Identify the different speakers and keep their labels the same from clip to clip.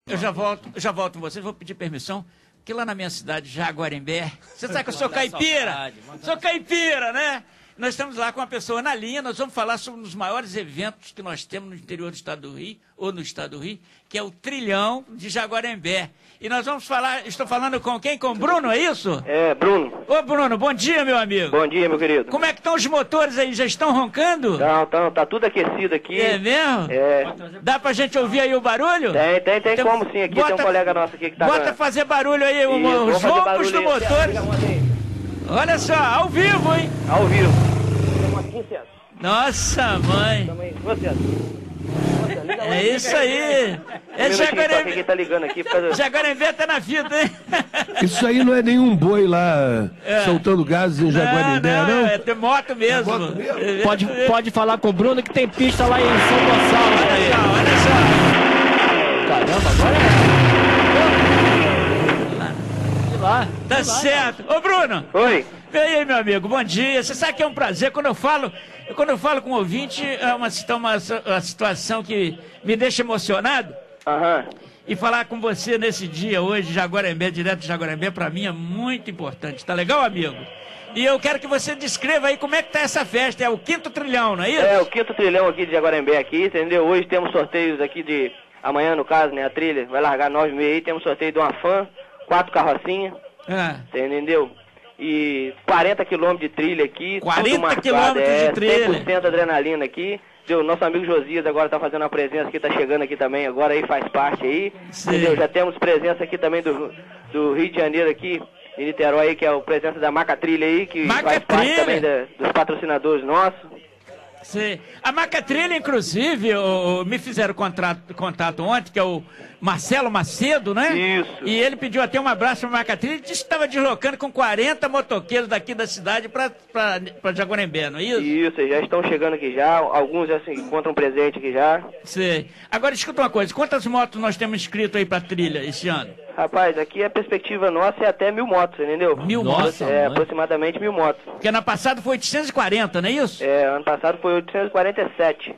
Speaker 1: Eu já volto com vocês, vou pedir permissão, porque lá na minha cidade, Jaguarembé, você sabe que eu sou caipira, sou caipira, né? Nós estamos lá com uma pessoa na linha, nós vamos falar sobre um dos maiores eventos que nós temos no interior do estado do Rio, ou no estado do Rio, que é o Trilhão de Jaguarembé. E nós vamos falar, estou falando com quem? Com o Bruno, é isso?
Speaker 2: É, Bruno.
Speaker 1: Ô Bruno, bom dia, meu amigo.
Speaker 2: Bom dia, meu querido.
Speaker 1: Como é que estão os motores aí, já estão roncando?
Speaker 2: Não, tá tudo aquecido aqui.
Speaker 1: É mesmo?
Speaker 2: É.
Speaker 1: Dá pra gente ouvir aí o barulho?
Speaker 2: Tem
Speaker 1: Então,
Speaker 2: como sim, aqui tem um colega nosso aqui que tá...
Speaker 1: Bota fazer barulho aí, os
Speaker 2: fazer
Speaker 1: roncos
Speaker 2: barulho
Speaker 1: do
Speaker 2: aí.
Speaker 1: motor. Olha só, ao vivo, hein?
Speaker 2: Ao vivo.
Speaker 1: Nossa, mãe. É isso aí. É Jaguarembé.
Speaker 2: Quem tá ligando aqui?
Speaker 1: Jaguarembé tá na vida, hein?
Speaker 3: Isso aí não é nenhum boi lá soltando gases em Jaguarembé, não?
Speaker 1: É de moto mesmo.
Speaker 4: Pode falar com o Bruno que tem pista lá em São Gonçalo.
Speaker 1: Olha só.
Speaker 4: Caramba, agora é. Lá.
Speaker 1: Tá certo. Ô, Bruno.
Speaker 2: Oi.
Speaker 1: E aí, meu amigo, bom dia. Você sabe que é um prazer quando eu falo com o ouvinte, é uma situação que me deixa emocionado.
Speaker 2: Aham.
Speaker 1: E falar com você nesse dia hoje, Jaguarembé, direto de Jaguarembé, pra mim é muito importante. Tá legal, amigo? E eu quero que você descreva aí como é que tá essa festa. É o 5º trilhão, não é isso?
Speaker 2: É, o 5º trilhão aqui de Jaguarembé aqui, entendeu? Hoje temos sorteios aqui de... Amanhã, no caso, né, a trilha vai largar 9h30 aí, temos sorteio de uma Fan, 4 carrocinhas, entendeu? E 40 km de trilha aqui.
Speaker 1: 40 km de trilha.
Speaker 2: 100% adrenalina aqui. Nosso amigo Josias agora tá fazendo uma presença aqui, tá chegando aqui também, agora aí faz parte aí. Entendeu? Já temos presença aqui também do Rio de Janeiro aqui, de Niterói aí, que é a presença da Maca Trilha aí, que faz parte também dos patrocinadores nossos.
Speaker 1: Sim. A Maca Trilha, inclusive, me fizeram contato ontem, que é o Marcelo Macedo, né?
Speaker 2: Isso.
Speaker 1: E ele pediu até um abraço para a Maca Trilha e disse que estava deslocando com 40 motoqueiros daqui da cidade para Jaguarembé, não é isso?
Speaker 2: Isso, já estão chegando aqui já, alguns já se encontram presente aqui já.
Speaker 1: Sim. Agora, escuta uma coisa, quantas motos nós temos inscrito aí para trilha esse ano?
Speaker 2: Rapaz, aqui a perspectiva nossa é até 1000 motos, entendeu?
Speaker 1: 1000 motos?
Speaker 2: É, aproximadamente 1000 motos.
Speaker 1: Porque ano passado foi 840, não é isso?
Speaker 2: É, ano passado foi 847.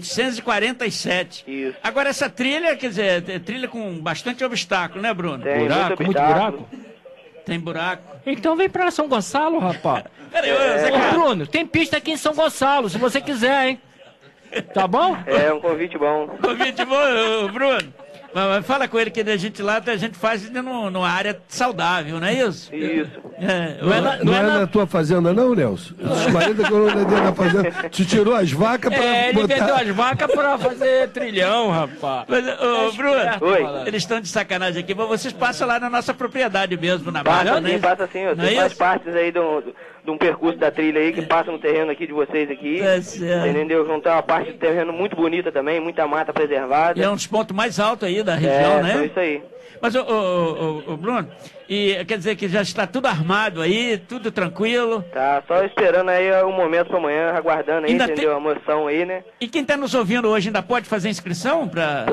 Speaker 1: 847.
Speaker 2: Isso.
Speaker 1: Agora essa trilha, quer dizer, é trilha com bastante obstáculo, né, Bruno?
Speaker 2: Tem
Speaker 4: Buraco, muito buraco?
Speaker 1: Tem buraco.
Speaker 4: Então vem pra São Gonçalo, rapaz.
Speaker 1: Peraí,
Speaker 4: Ô, Bruno, tem pista aqui em São Gonçalo, se você quiser, hein? Tá bom?
Speaker 2: É, um convite bom.
Speaker 1: Convite bom, Bruno. Mas fala com ele que a gente faz numa área saudável, não é isso?
Speaker 2: Isso.
Speaker 3: Não é na tua fazenda não, Nelson? Os 40 km dentro da fazenda. Tu tirou as vacas pra
Speaker 4: ele vendeu as vacas pra fazer trilhão, rapaz.
Speaker 1: Mas, Bruno,
Speaker 2: Oi.
Speaker 1: eles estão de sacanagem aqui, mas vocês passam lá na nossa propriedade mesmo, na
Speaker 2: Passa
Speaker 1: Barra,
Speaker 2: sim,
Speaker 1: né?
Speaker 2: passa sim. Tem mais partes aí de um percurso da trilha aí que passa no terreno aqui de vocês aqui.
Speaker 1: Tá certo.
Speaker 2: Entendeu? Vão ter uma parte do terreno muito bonita também, muita mata preservada.
Speaker 1: E é um dos pontos mais altos aí da região, né?
Speaker 2: É isso aí.
Speaker 1: Mas, Bruno, e quer dizer que já está tudo armado aí, tudo tranquilo?
Speaker 2: Tá, só esperando aí o momento pra amanhã, aguardando aí, entendeu? A moção aí, né?
Speaker 1: E quem está nos ouvindo hoje ainda pode fazer inscrição?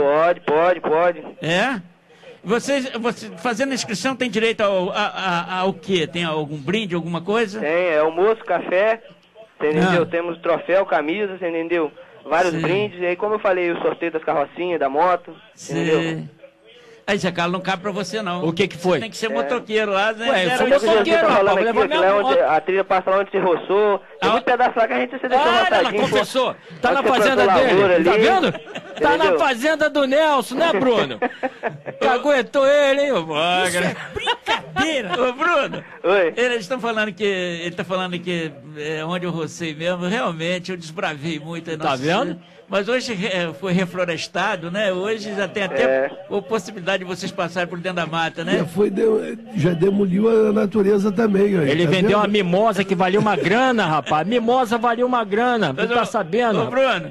Speaker 2: Pode.
Speaker 1: É? Você fazendo inscrição tem direito ao quê? Tem algum brinde, alguma coisa?
Speaker 2: Tem, almoço, café, entendeu? Temos troféu, camisas, entendeu? Vários brindes, e aí como eu falei, o sorteio das carrocinhas, da moto, entendeu?
Speaker 1: Aí, Zé Carlos, não cabe pra você, não.
Speaker 4: O que foi?
Speaker 1: Você tem que ser motoqueiro lá, né?
Speaker 4: Ué, eu sou
Speaker 2: Você
Speaker 4: motoqueiro,
Speaker 2: tá falando
Speaker 4: rapaz,
Speaker 2: aqui, que lá onde a trilha passa lá onde você roçou. Tem muito pedaço lá que a gente deixou roçadinho.
Speaker 4: Confessou. Tá na
Speaker 2: Você
Speaker 4: fazenda
Speaker 2: plantou
Speaker 4: dele,
Speaker 2: lavoura
Speaker 4: tá
Speaker 2: ali,
Speaker 4: vendo? Tá na
Speaker 2: entendeu?
Speaker 4: fazenda do Nelson, né, Bruno? Caguetou ele, hein, ô Magra?
Speaker 1: Brincadeira! Ô, Bruno!
Speaker 2: Oi.
Speaker 1: Eles estão falando que... Ele tá falando que onde eu rocei mesmo, realmente, eu desbravei muito.
Speaker 4: Tá vendo?
Speaker 1: Mas hoje foi reflorestado, né? Hoje já tem até a possibilidade de vocês passarem por dentro da mata, né?
Speaker 3: Já demoliu a natureza também. Aí,
Speaker 4: Ele
Speaker 3: tá
Speaker 4: vendeu
Speaker 3: vendo?
Speaker 4: uma mimosa que valia uma grana, rapaz. Mimosa valia uma grana, não tá sabendo?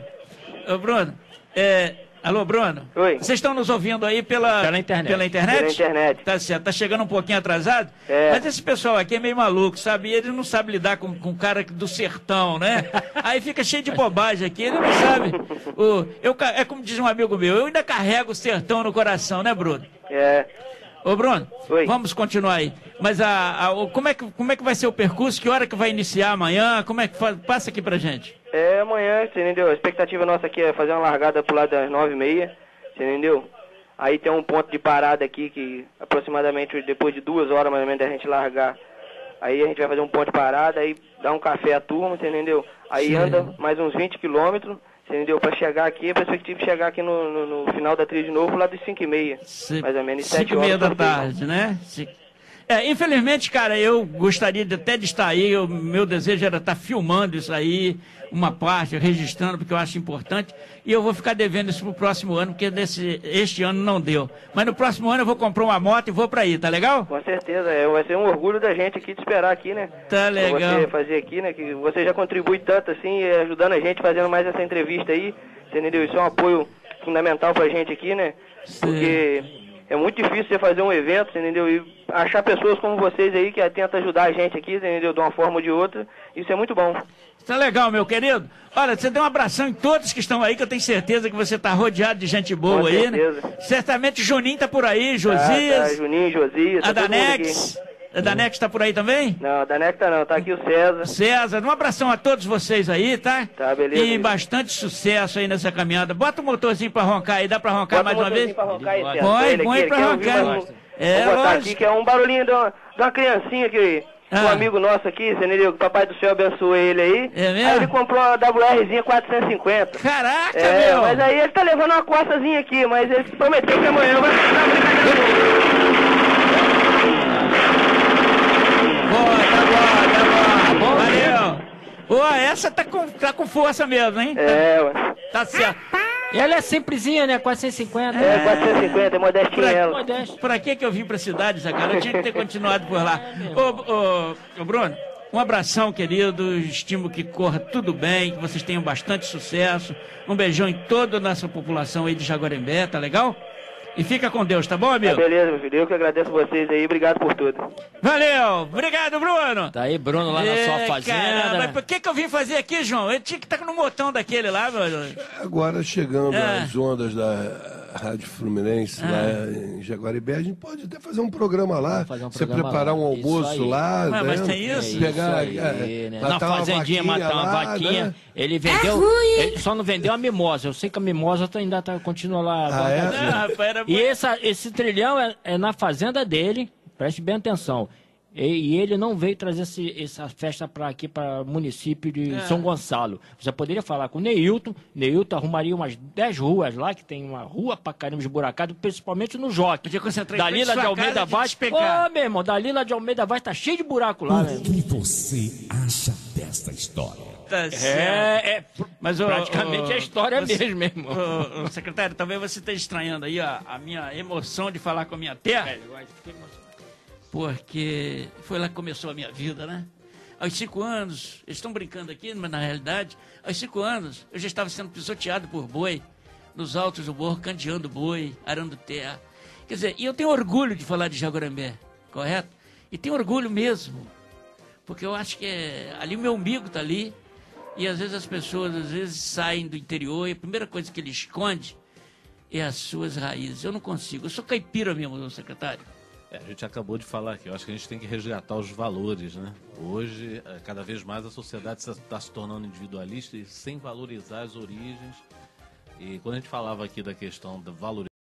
Speaker 1: Ô, Bruno, alô, Bruno?
Speaker 2: Oi.
Speaker 1: Vocês estão nos ouvindo aí pela internet?
Speaker 2: Pela internet.
Speaker 1: Tá certo, tá chegando um pouquinho atrasado, mas esse pessoal aqui é meio maluco, sabe? Ele não sabe lidar com o cara do sertão, né? Aí fica cheio de bobagem aqui, ele não sabe. É como diz um amigo meu, eu ainda carrego o sertão no coração, né, Bruno? Ô, Bruno,
Speaker 2: Oi.
Speaker 1: vamos continuar aí. Mas como é que vai ser o percurso? Que hora que vai iniciar amanhã? Como é que passa aqui pra gente?
Speaker 2: Amanhã, você entendeu? A expectativa nossa aqui é fazer uma largada pro lado das 9h30, você entendeu? Aí tem um ponto de parada aqui que aproximadamente depois de 2 horas mais ou menos da gente largar. Aí a gente vai fazer um ponto de parada, aí dá um café à turma, você entendeu? Aí anda mais uns 20 quilômetros, você entendeu? Pra chegar aqui, a perspectiva de chegar aqui no final da trilha de novo, lá dos 5h30, mais ou menos, 7 horas.
Speaker 1: 5h30 da tarde, né? Infelizmente, cara, eu gostaria até de estar aí, o meu desejo era estar filmando isso aí, uma parte, registrando, porque eu acho importante, e eu vou ficar devendo isso pro próximo ano, porque este ano não deu. Mas no próximo ano eu vou comprar uma moto e vou pra aí, tá legal?
Speaker 2: Com certeza, vai ser um orgulho da gente aqui de esperar aqui, né?
Speaker 1: Tá legal.
Speaker 2: Pra você fazer aqui, né? Que você já contribui tanto assim, ajudando a gente, fazendo mais essa entrevista aí, você entendeu? Isso é um apoio fundamental pra gente aqui, né?
Speaker 1: Sim.
Speaker 2: Porque é muito difícil você fazer um evento, você entendeu? E achar pessoas como vocês aí que tentam ajudar a gente aqui, você entendeu? De uma forma ou de outra, isso é muito bom.
Speaker 1: Tá legal, meu querido. Olha, você dá um abração em todos que estão aí, que eu tenho certeza que você tá rodeado de gente boa. Com aí, certeza. Né? Certamente o Juninho tá por aí, Josias.
Speaker 2: Juninho, Josias.
Speaker 1: A Danex. A Danex tá por aí também?
Speaker 2: Não, a Danex tá não, tá aqui o César.
Speaker 1: César, um abração a todos vocês aí, tá?
Speaker 2: Tá, beleza.
Speaker 1: E bastante sucesso aí nessa caminhada. Bota o motorzinho pra roncar aí, dá pra roncar mais uma vez?
Speaker 2: Pra roncar aí, César.
Speaker 1: Põe pra roncar.
Speaker 2: Vou botar aqui, que é um barulhinho de uma criancinha que... Um amigo nosso aqui, você entendeu? Que o Papai do Céu abençoe ele aí.
Speaker 1: É mesmo?
Speaker 2: Aí ele comprou uma WRzinha 450.
Speaker 1: Caraca, meu!
Speaker 2: Mas aí ele tá levando uma costazinha aqui, mas ele prometeu que amanhã vai fazer uma brincadeira.
Speaker 1: Tá bom. Valeu! Pô, essa tá com força mesmo, hein?
Speaker 2: Ué.
Speaker 1: Tá certo.
Speaker 4: Ela é simplesinha, né? 450.
Speaker 2: 450, é modestinha ela.
Speaker 1: Pra que eu vim pra cidade, cara? Eu tinha que ter continuado por lá. Ô, Bruno, um abração, querido. Estimo que corra tudo bem, que vocês tenham bastante sucesso. Um beijão em toda a nossa população aí de Jaguarembé, tá legal? E fica com Deus, tá bom, amigo?
Speaker 2: Tá beleza, meu filho. Eu que agradeço vocês aí. Obrigado por tudo.
Speaker 1: Valeu! Obrigado, Bruno!
Speaker 4: Tá aí, Bruno, lá na sua fazenda.
Speaker 1: Caramba, mas por que eu vim fazer aqui, João? Eu tinha que estar no botão daquele lá, meu.
Speaker 3: Agora, chegando às ondas da Rádio Fluminense, lá em Jaguaribé, a gente pode até fazer um programa lá. Você preparar um almoço lá.
Speaker 1: Mas tem isso?
Speaker 3: Pegar,
Speaker 4: né? Na fazendinha, matar uma vaquinha. Né? Ele vendeu. Ele só não vendeu a mimosa. Eu sei que a mimosa ainda continua lá. E esse trilhão é na fazenda dele, preste bem atenção. E ele não veio trazer essa festa para aqui, para o município de São Gonçalo. Você poderia falar com o Neilton. Neilton arrumaria umas 10 ruas lá, que tem uma rua pra caramba esburacada, principalmente no Jockey. Dalila de Almeida Vaz. Ô, meu irmão, Dalila de Almeida Vaz tá cheio de buraco lá, né?
Speaker 5: O que você acha desta história?
Speaker 1: Mas,
Speaker 4: praticamente é a história mesmo, meu irmão.
Speaker 1: Secretário, talvez você esteja estranhando aí a minha emoção de falar com a minha terra. Porque foi lá que começou a minha vida, né? Aos 5 anos, eles estão brincando aqui, mas na realidade, aos 5 anos, eu já estava sendo pisoteado por boi, nos altos do morro, candeando boi, arando terra. Quer dizer, e eu tenho orgulho de falar de Jaguarembé, correto? E tenho orgulho mesmo, porque eu acho que ali o meu umbigo está ali, e às vezes as pessoas saem do interior e a primeira coisa que ele esconde é as suas raízes. Eu não consigo, eu sou caipira mesmo, secretário.
Speaker 6: A gente acabou de falar aqui, eu acho que a gente tem que resgatar os valores, né? Hoje, cada vez mais a sociedade está se tornando individualista e sem valorizar as origens. E quando a gente falava aqui da questão da valorização,